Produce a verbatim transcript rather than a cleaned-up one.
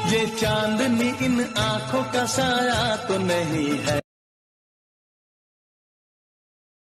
ये चांदनी इन आंखों का साया तो नहीं है।